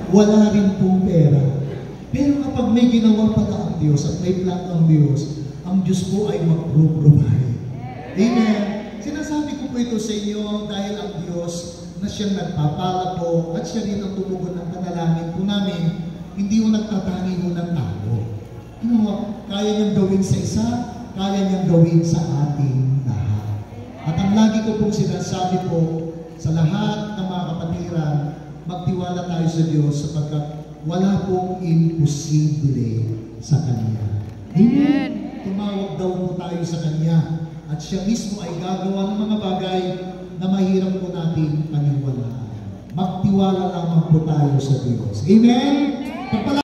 wala rin pong pera. Pero kapag may ginawa pala ang Diyos at may plano ang Diyos po ay mag-provide. Amen. Sinasabi ko po ito sa inyo dahil ang Diyos na siyang nagpapala po at siya rin ang tumugon ng panalangin po namin, hindi mo nagtatangi mo ng tao. Kaya niyang gawin sa isa, kaya niyang gawin sa ating lahat. At ang lagi ko pong sinasabi po sa lahat ng mga kapatiran, magtiwala tayo sa Diyos sapagkat wala pong imposible sa Kanya. Amen. Tumawag daw po tayo sa Kanya at siya mismo ay gagawa ng mga bagay na mahirap po natin paniwalaan. Magtiwala lamang po tayo sa Diyos. Amen?